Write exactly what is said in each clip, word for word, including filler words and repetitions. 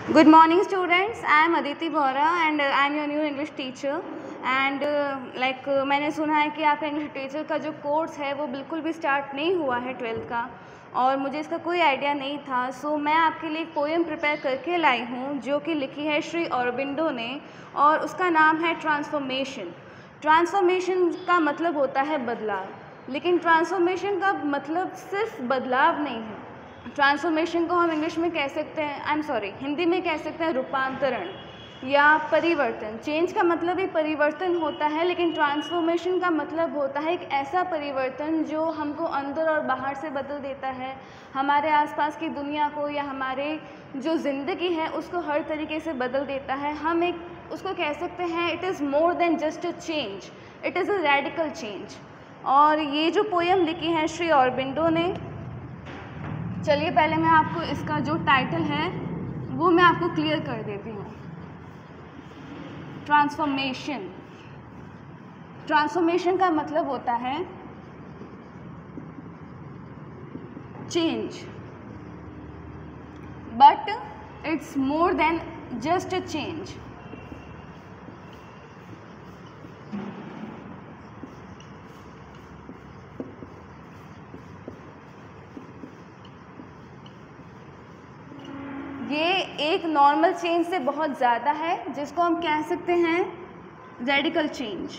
Good morning students, I am Aditi Bora and uh, I am your new English teacher and uh, like uh, मैंने सुना है कि आपका English teacher का जो कोर्स है वो बिल्कुल भी स्टार्ट नहीं हुआ है ट्वेल्थ का, और मुझे इसका कोई आइडिया नहीं था। सो मैं आपके लिए एक पोएम प्रिपेयर करके लाई हूँ जो कि लिखी है श्री अरबिंदो ने, और उसका नाम है ट्रांसफॉर्मेशन। ट्रांसफॉर्मेशन का मतलब होता है बदलाव, लेकिन ट्रांसफॉर्मेशन का मतलब सिर्फ बदलाव नहीं है। ट्रांसफॉर्मेशन को हम इंग्लिश में कह सकते हैं, आई एम सॉरी हिंदी में कह सकते हैं रूपांतरण या परिवर्तन। चेंज का मतलब ही परिवर्तन होता है, लेकिन ट्रांसफॉर्मेशन का मतलब होता है एक ऐसा परिवर्तन जो हमको अंदर और बाहर से बदल देता है, हमारे आसपास की दुनिया को या हमारे जो ज़िंदगी है उसको हर तरीके से बदल देता है। हम एक उसको कह सकते हैं it is more than just a change, it is a radical change. और ये जो पोएम लिखी है श्री अरबिंदो ने, चलिए पहले मैं आपको इसका जो टाइटल है वो मैं आपको क्लियर कर देती हूँ। ट्रांसफॉर्मेशन, ट्रांसफॉर्मेशन का मतलब होता है change, but it's more than just a change. ये एक नॉर्मल चेंज से बहुत ज़्यादा है, जिसको हम कह सकते हैं रेडिकल चेंज।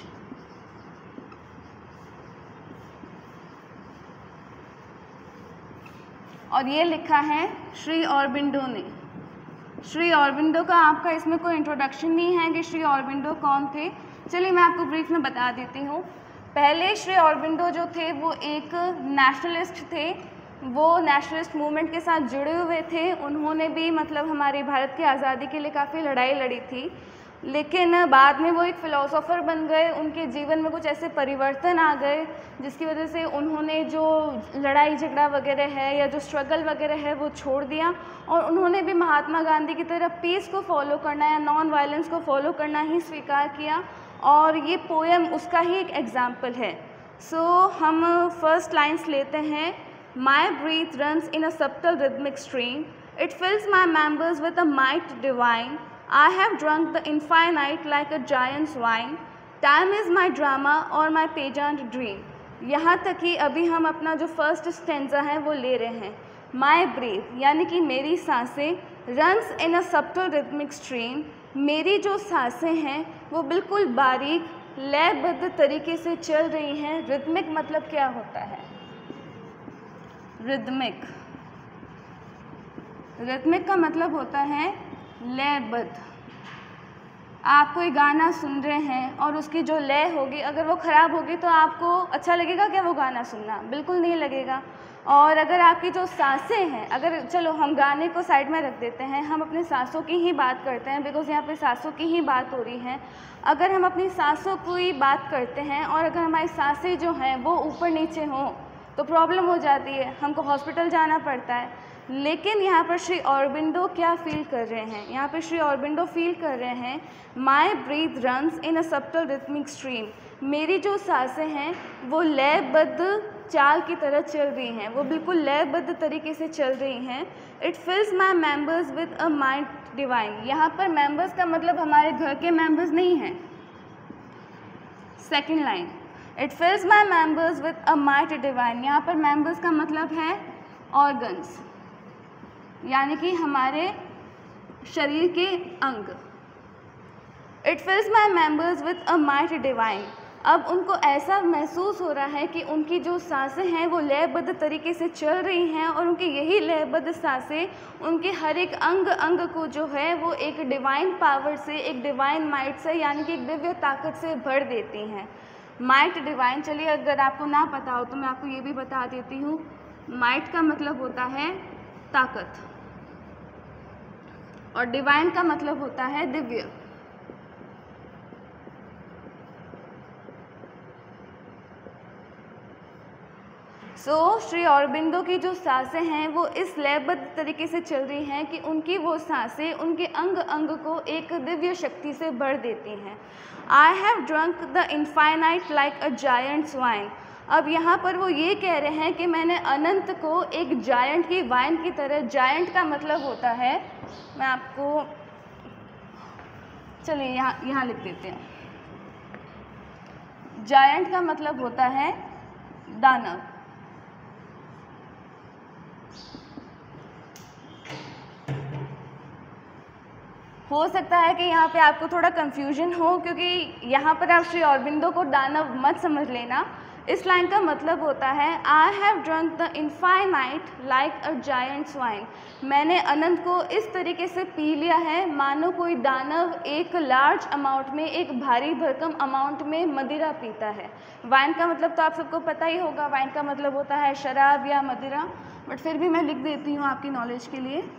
और ये लिखा है श्री अरबिंदो ने। श्री अरबिंदो का आपका इसमें कोई इंट्रोडक्शन नहीं है कि श्री अरबिंदो कौन थे। चलिए मैं आपको ब्रीफ में बता देती हूँ। पहले श्री अरबिंदो जो थे वो एक नेशनलिस्ट थे, वो नेशनलिस्ट मूवमेंट के साथ जुड़े हुए थे। उन्होंने भी मतलब हमारी भारत की आज़ादी के लिए काफ़ी लड़ाई लड़ी थी, लेकिन बाद में वो एक फ़िलोसोफर बन गए। उनके जीवन में कुछ ऐसे परिवर्तन आ गए जिसकी वजह से उन्होंने जो लड़ाई झगड़ा वगैरह है या जो स्ट्रगल वगैरह है वो छोड़ दिया, और उन्होंने भी महात्मा गांधी की तरह पीस को फॉलो करना या नॉन वायलेंस को फॉलो करना ही स्वीकार किया, और ये पोएम उसका ही एक एग्जाम्पल है। सो so, हम फर्स्ट लाइन्स लेते हैं। My breath runs in a subtle rhythmic stream. It fills my members with a might divine. I have drunk the infinite like a giant's wine. Time is my drama or my pageant dream. यहाँ तक कि अभी हम अपना जो first stanza है वो ले रहे हैं। My breath यानी कि मेरी सांसें, runs in a subtle rhythmic stream, मेरी जो सांसें हैं वो बिल्कुल बारीक लयबद्ध तरीके से चल रही हैं। रिदमिक मतलब क्या होता है? रिदमिक, रिदमिक का मतलब होता है लयबद्ध। आप कोई गाना सुन रहे हैं और उसकी जो लय होगी अगर वो ख़राब होगी तो आपको अच्छा लगेगा क्या वो गाना सुनना? बिल्कुल नहीं लगेगा। और अगर आपकी जो सांसें हैं, अगर चलो हम गाने को साइड में रख देते हैं, हम अपने सांसों की ही बात करते हैं, बिकॉज़ यहाँ पे सांसों की ही बात हो रही है। अगर हम अपनी सांसों की बात करते हैं और अगर हमारी सांसें जो हैं वो ऊपर नीचे हों तो प्रॉब्लम हो जाती है, हमको हॉस्पिटल जाना पड़ता है। लेकिन यहाँ पर श्री अरबिंदो क्या फील कर रहे हैं? यहाँ पर श्री अरबिंदो फील कर रहे हैं my breath runs in a subtle rhythmic stream, मेरी जो सांसें हैं वो लयबद्ध चाल की तरह चल रही हैं, वो बिल्कुल लयबद्ध तरीके से चल रही हैं। It fills my members with a mind divine. यहाँ पर मेम्बर्स का मतलब हमारे घर के मेम्बर्स नहीं हैं। Second line, it fills my members with a might divine. यहाँ पर मेम्बर्स का मतलब है ऑर्गन्स, यानी कि हमारे शरीर के अंग। It fills my members with a might divine. अब उनको ऐसा महसूस हो रहा है कि उनकी जो सांसें हैं वो लयबद्ध तरीके से चल रही हैं, और उनकी यही लयबद्ध सांसें उनके हर एक अंग अंग को जो है वो एक डिवाइन पावर से, एक डिवाइन माइट से, यानी कि एक दिव्य ताकत से भर देती हैं। माइट डिवाइन, चलिए अगर आपको ना पता हो तो मैं आपको ये भी बता देती हूँ। माइट का मतलब होता है ताकत और डिवाइन का मतलब होता है दिव्य। सो so, श्री अरबिंदो की जो सांसें हैं वो इस लयबद्ध तरीके से चल रही हैं कि उनकी वो सांसें उनके अंग अंग को एक दिव्य शक्ति से भर देती हैं। I have drunk the infinite like a giants wine. अब यहाँ पर वो ये कह रहे हैं कि मैंने अनंत को एक जायंट की वाइन की तरह, जायंट का मतलब होता है मैं आपको, चलिए यहाँ यहाँ लिख देते हैं। जायंट का मतलब होता है दानव। हो सकता है कि यहाँ पे आपको थोड़ा कंफ्यूजन हो, क्योंकि यहाँ पर आप श्री अरबिंदो को दानव मत समझ लेना। इस लाइन का मतलब होता है I have drunk the infinite like a giant swine. मैंने अनंत को इस तरीके से पी लिया है मानो कोई दानव एक लार्ज अमाउंट में, एक भारी भरकम अमाउंट में मदिरा पीता है। वाइन का मतलब तो आप सबको पता ही होगा, वाइन का मतलब होता है शराब या मदिरा, बट फिर भी मैं लिख देती हूँ आपकी नॉलेज के लिए।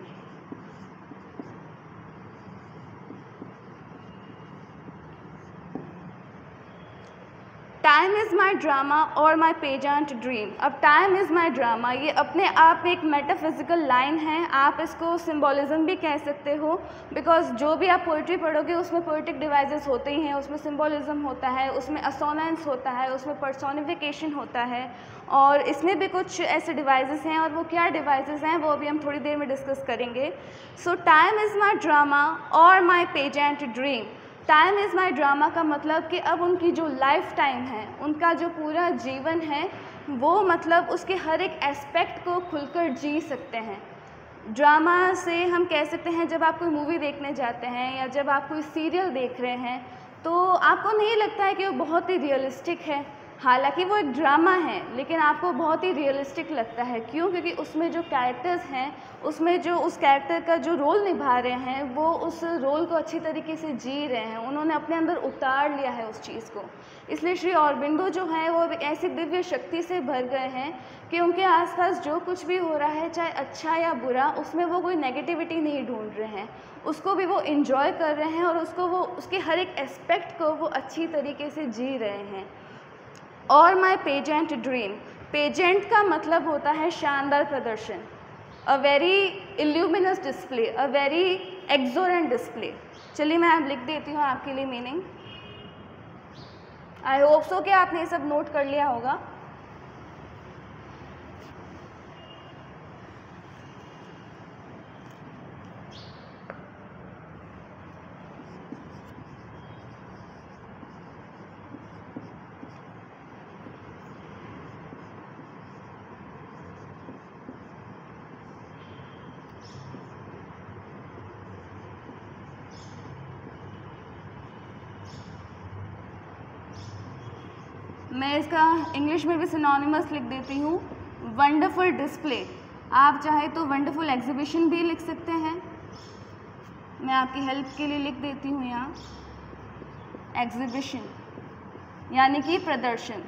टाइम इज़ माई ड्रामा और माई पेजेंट ड्रीम। अब टाइम इज़ माई ड्रामा ये अपने आप एक मेटाफिजिकल लाइन है, आप इसको सिम्बोलिज्म भी कह सकते हो, बिकॉज जो भी आप पोइट्री पढ़ोगे उसमें पोइटिक डिवाइसेस होते ही हैं, उसमें सिम्बोलिज्म होता है, उसमें असोनेंस होता है, उसमें पर्सोनिफिकेशन होता है, और इसमें भी कुछ ऐसे डिवाइसेस हैं, और वो क्या डिवाइसेस हैं वो अभी हम थोड़ी देर में डिस्कस करेंगे। So time is my drama और my pageant dream. Time is my drama का मतलब कि अब उनकी जो लाइफ टाइम है, उनका जो पूरा जीवन है, वो मतलब उसके हर एक एस्पेक्ट को खुलकर जी सकते हैं। ड्रामा से हम कह सकते हैं जब आप कोई मूवी देखने जाते हैं या जब आप कोई सीरियल देख रहे हैं तो आपको नहीं लगता है कि वो बहुत ही रियलिस्टिक है, हालांकि वो एक ड्रामा है, लेकिन आपको बहुत ही रियलिस्टिक लगता है। क्यों? क्योंकि उसमें जो कैरेक्टर्स हैं, उसमें जो उस कैरेक्टर का जो रोल निभा रहे हैं वो उस रोल को अच्छी तरीके से जी रहे हैं, उन्होंने अपने अंदर उतार लिया है उस चीज़ को। इसलिए श्री अरबिंदो जो हैं वो ऐसी दिव्य शक्ति से भर गए हैं कि उनके आसपास जो कुछ भी हो रहा है, चाहे अच्छा या बुरा, उसमें वो कोई नेगेटिविटी नहीं ढूंढ रहे हैं, उसको भी वो इन्जॉय कर रहे हैं और उसको वो उसके हर एक एस्पेक्ट को वो अच्छी तरीके से जी रहे हैं। और माई पेजेंट ड्रीम, पेजेंट का मतलब होता है शानदार प्रदर्शन, a very illuminous display, a very exuberant display. चलिए मैं अब लिख देती हूँ आपके लिए मीनिंग। आई होप सो कि आपने ये सब नोट कर लिया होगा। मैं इसका इंग्लिश में भी सिनोनिमस लिख देती हूँ, वंडरफुल डिस्प्ले। आप चाहे तो वंडरफुल एग्जीबिशन भी लिख सकते हैं। मैं आपकी हेल्प के लिए लिख देती हूँ यहाँ एग्जीबिशन, यानी कि प्रदर्शन।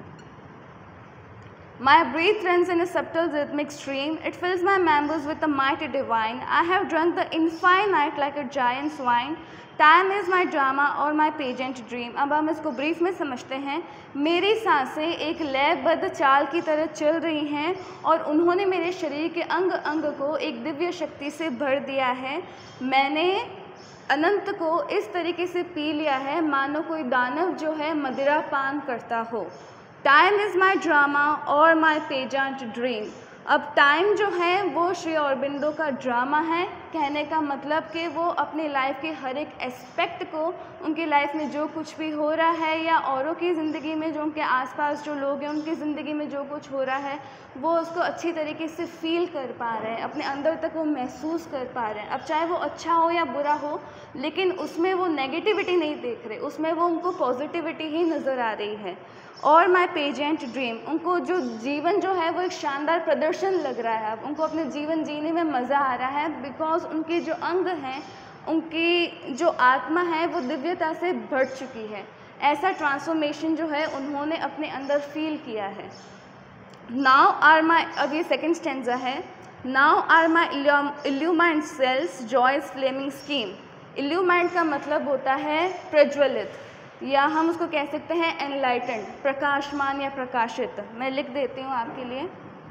My breath runs in a subtle rhythmic stream, it fills my members with the mighty divine. I have drunk the infinite like a giant's wine. Time is my drama or my pageant dream. अब हम इसको brief में समझते हैं। मेरी सांसें एक लयबद्ध चाल की तरह चल रही हैं और उन्होंने मेरे शरीर के अंग अंग को एक दिव्य शक्ति से भर दिया है। मैंने अनंत को इस तरीके से पी लिया है मानो कोई दानव जो है मदिरा पान करता हो। टाइम इज़ माई ड्रामा और माई पेजेंट ड्रीम। अब टाइम जो है वो श्री अरबिंदो का ड्रामा है, कहने का मतलब कि वो अपनी लाइफ के हर एक एस्पेक्ट को, उनकी लाइफ में जो कुछ भी हो रहा है या औरों की ज़िंदगी में, जो उनके आसपास जो लोग हैं उनकी ज़िंदगी में जो कुछ हो रहा है, वो उसको अच्छी तरीके से फील कर पा रहे हैं, अपने अंदर तक वो महसूस कर पा रहे हैं। अब चाहे वो अच्छा हो या बुरा हो, लेकिन उसमें वो नेगेटिविटी नहीं देख रहे, उसमें वो उनको पॉजिटिविटी ही नज़र आ रही है। और माई पेजेंट ड्रीम, उनको जो जीवन जो है वो एक शानदार प्रदर्शन लग रहा है, अब उनको अपने जीवन जीने में मज़ा आ रहा है, बिकॉज उनके जो अंग हैं, उनकी जो आत्मा है वो दिव्यता से भर चुकी है। ऐसा ट्रांसफॉर्मेशन जो है उन्होंने अपने अंदर फील किया है। नाउ आर माई, अब ये सेकेंड स्टेंजा है, now are my illumined cells joys flaming scheme. Illumined का मतलब होता है प्रज्वलित, या हम उसको कह सकते हैं एनलाइटेंड, प्रकाशमान या प्रकाशित। मैं लिख देती हूँ आपके लिए,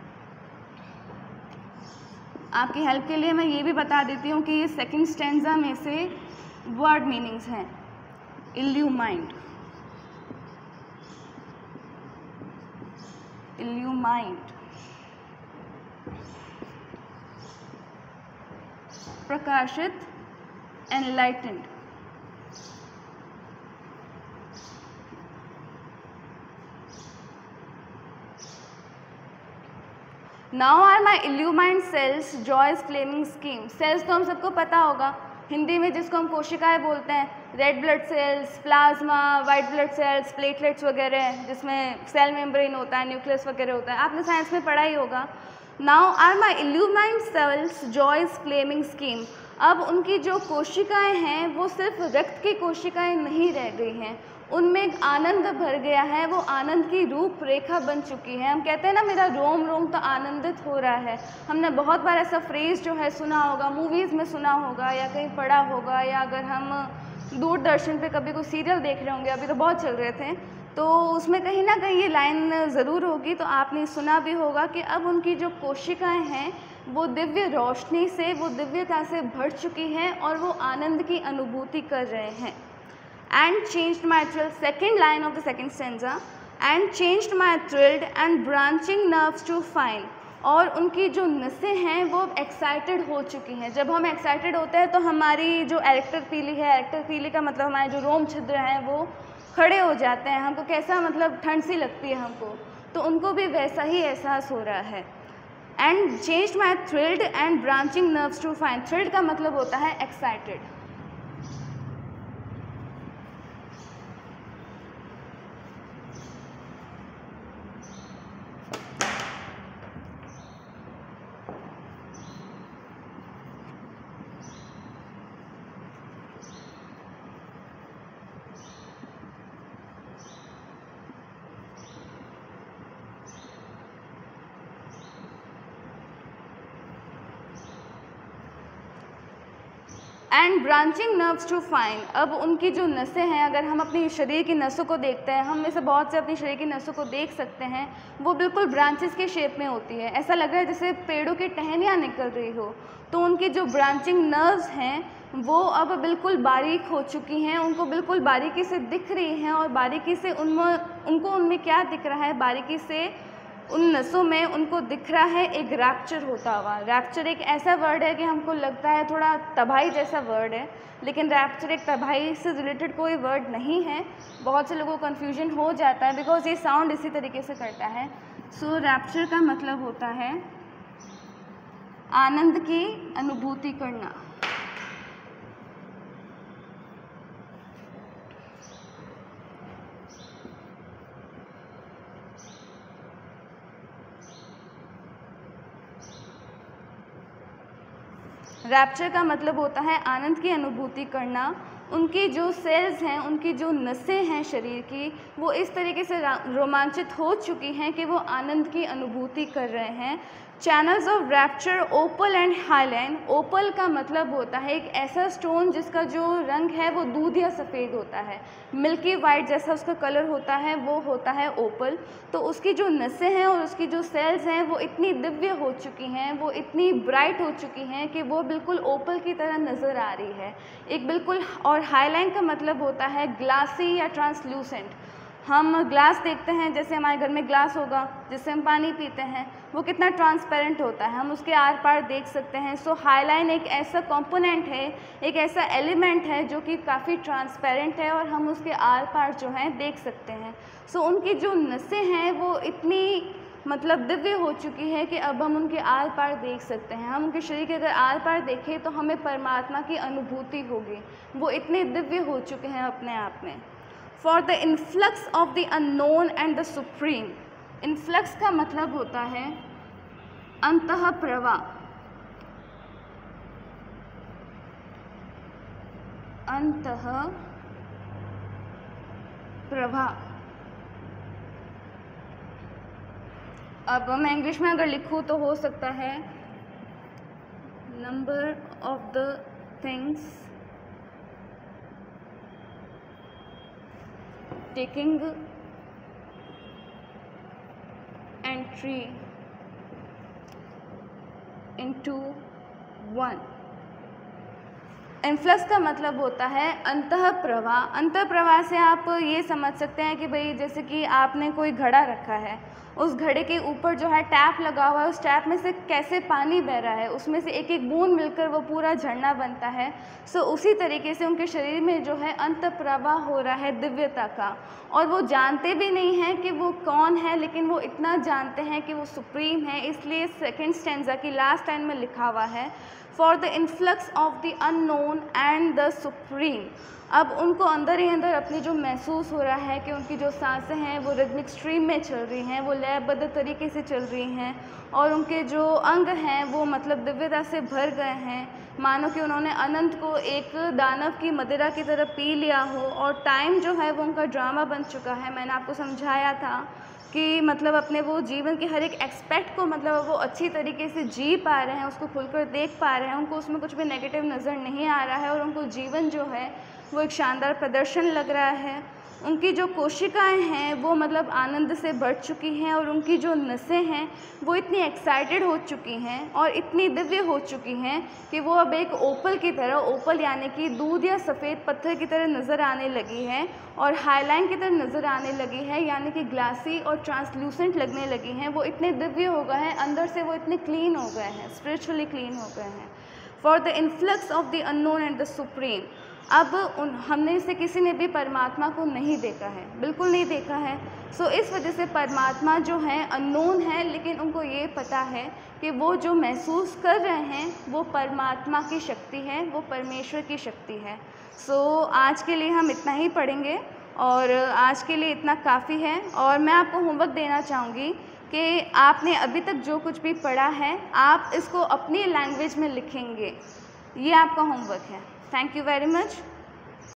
आपकी हेल्प के लिए मैं ये भी बता देती हूँ कि ये सेकंड स्टेंजा में से वर्ड मीनिंग्स हैं। इल्यूमाइंड, इल्यूमाइंड प्रकाशित, enlightened. Now are my illumined cells joys flaming scheme. Cells तो हम सबको पता होगा, हिंदी में जिसको हम कोशिकाएं बोलते हैं, red blood cells, plasma, white blood cells, platelets वगैरह, जिसमें सेल मेम्ब्रेन होता है, न्यूक्लियस वगैरह होता है, आपने साइंस में पढ़ा ही होगा। Now are my illumined cells joys flaming scheme. अब उनकी जो कोशिकाएं हैं वो सिर्फ रक्त की कोशिकाएं नहीं रह गई हैं, उनमें एक आनंद भर गया है, वो आनंद की रूपरेखा बन चुकी है। हम कहते हैं ना, मेरा रोम रोम तो आनंदित हो रहा है। हमने बहुत बार ऐसा फ्रेज जो है सुना होगा, मूवीज़ में सुना होगा या कहीं पढ़ा होगा, या अगर हम दूरदर्शन पे कभी कोई सीरियल देख रहे होंगे, अभी तो बहुत चल रहे थे, तो उसमें कहीं ना कहीं ये लाइन ज़रूर होगी, तो आपने सुना भी होगा कि अब उनकी जो कोशिकाएं हैं वो दिव्य रोशनी से, वो दिव्यता से भर चुकी हैं और वो आनंद की अनुभूति कर रहे हैं। And changed my thrill, second line of the second stanza, and changed my thrilled and branching nerves to fine। और उनकी जो नसें हैं वो एक्साइटेड हो चुकी हैं। जब हम एक्साइटेड होते हैं तो हमारी जो एरेक्टर पीली है, एरेक्टर पीली का मतलब हमारे जो रोम छिद्र हैं वो खड़े हो जाते हैं, हमको कैसा मतलब ठंड सी लगती है हमको, तो उनको भी वैसा ही एहसास हो रहा है। And changed my thrilled and branching nerves to fine. Thrilled का मतलब होता है excited. And branching nerves to fine. अब उनकी जो नसें हैं, अगर हम अपनी शरीर की नसों को देखते हैं, हम में से बहुत से अपनी शरीर की नसों को देख सकते हैं, वो बिल्कुल ब्रांचेस के शेप में होती है। ऐसा लग रहा है जैसे पेड़ों की टहनियाँ निकल रही हो। तो उनकी जो ब्रांचिंग नर्व्स हैं वो अब बिल्कुल बारीक हो चुकी हैं, उनको बिल्कुल बारीकी से दिख रही हैं, और बारीकी से उनमें उनको उनमें क्या दिख रहा है, बारीकी से उन नसों में उनको दिख रहा है एक रैप्चर होता हुआ। रैप्चर एक ऐसा वर्ड है कि हमको लगता है थोड़ा तबाही जैसा वर्ड है, लेकिन रैप्चर एक तबाही से रिलेटेड कोई वर्ड नहीं है। बहुत से लोगों को कन्फ्यूजन हो जाता है बिकॉज ये साउंड इसी तरीके से करता है। सो रैप्चर का मतलब होता है आनंद की अनुभूति करना। रैप्चर का मतलब होता है आनंद की अनुभूति करना। उनकी जो सेल्स हैं, उनकी जो नसें हैं शरीर की, वो इस तरीके से रोमांचित हो चुकी हैं कि वो आनंद की अनुभूति कर रहे हैं। Channels of rapture opal and hyaline. Opal का मतलब होता है एक ऐसा स्टोन जिसका जो रंग है वो दूध या सफ़ेद होता है, मिल्की वाइट जैसा उसका कलर होता है, वो होता है ओपल। तो उसकी जो नसें हैं और उसकी जो सेल्स हैं वो इतनी दिव्य हो चुकी हैं, वो इतनी ब्राइट हो चुकी हैं कि वो बिल्कुल ओपल की तरह नज़र आ रही है एक बिल्कुल। और हाईलाइन का मतलब होता है ग्लासी या ट्रांसल्यूसेंट। हम ग्लास देखते हैं, जैसे हमारे घर में ग्लास होगा जिससे हम पानी पीते हैं, वो कितना ट्रांसपेरेंट होता है, हम उसके आर पार देख सकते हैं। सो हाईलाइन एक ऐसा कंपोनेंट है, एक ऐसा एलिमेंट है जो कि काफ़ी ट्रांसपेरेंट है और हम उसके आर पार जो है देख सकते हैं। सो उनकी जो नसें हैं वो इतनी मतलब दिव्य हो चुकी है कि अब हम उनके आर पार देख सकते हैं। हम उनके शरीर के अगर आर पार देखें तो हमें परमात्मा की अनुभूति होगी, वो इतने दिव्य हो चुके हैं अपने आप में। For the influx of the unknown and the supreme. Influx का मतलब होता है अंतः प्रवाह, अंतः प्रवाह। अब मैं इंग्लिश में अगर लिखूँ तो हो सकता है number of the things taking entry into one. Influx का मतलब होता है अंतः प्रवाह। अंतः प्रवाह से आप ये समझ सकते हैं कि भाई जैसे कि आपने कोई घड़ा रखा है, उस घड़े के ऊपर जो है टैप लगा हुआ है, उस टैप में से कैसे पानी बह रहा है, उसमें से एक एक बूंद मिलकर वो पूरा झरना बनता है। सो उसी तरीके से उनके शरीर में जो है अंतः प्रवाह हो रहा है दिव्यता का, और वो जानते भी नहीं हैं कि वो कौन है, लेकिन वो इतना जानते हैं कि वो सुप्रीम है। इसलिए सेकेंड स्टैंजा की लास्ट लाइन में लिखा हुआ है for the influx of the unknown and the supreme. अब उनको अंदर ही अंदर अपनी जो महसूस हो रहा है कि उनकी जो सांसें हैं वो रिदमिक स्ट्रीम में चल रही हैं, वो लयबद्ध तरीके से चल रही हैं, और उनके जो अंग हैं वो मतलब दिव्यता से भर गए हैं, मानो कि उन्होंने अनंत को एक दानव की मदिरा की तरह पी लिया हो, और टाइम जो है वो उनका ड्रामा बन चुका है। मैंने आपको समझाया था कि मतलब अपने वो जीवन के हर एक एक्सपेक्ट को मतलब वो अच्छी तरीके से जी पा रहे हैं, उसको खुलकर देख पा रहे हैं, उनको उसमें कुछ भी नेगेटिव नज़र नहीं आ रहा है, और उनको जीवन जो है वो एक शानदार प्रदर्शन लग रहा है। उनकी जो कोशिकाएं हैं वो मतलब आनंद से भर चुकी हैं, और उनकी जो नसें हैं वो इतनी एक्साइटेड हो चुकी हैं और इतनी दिव्य हो चुकी हैं कि वो अब एक ओपल की तरह, ओपल यानी कि दूध या सफ़ेद पत्थर की तरह नज़र आने लगी है, और हाईलाइन की तरह नज़र आने लगी है, यानी कि ग्लासी और ट्रांसलूसेंट लगने लगी हैं। वो इतने दिव्य हो गए हैं, अंदर से वो इतने क्लीन हो गए हैं, स्पिरिचुअली क्लीन हो गए हैं। For the influx of the unknown and the supreme. अब उन हमने से किसी ने भी परमात्मा को नहीं देखा है, बिल्कुल नहीं देखा है। सो इस वजह से परमात्मा जो है अननोन है, लेकिन उनको ये पता है कि वो जो महसूस कर रहे हैं वो परमात्मा की शक्ति है, वो परमेश्वर की शक्ति है। सो आज के लिए हम इतना ही पढ़ेंगे, और आज के लिए इतना काफ़ी है। और मैं आपको होमवर्क देना चाहूँगी कि आपने अभी तक जो कुछ भी पढ़ा है आप इसको अपनी लैंग्वेज में लिखेंगे, ये आपका होमवर्क है। Thank you very much.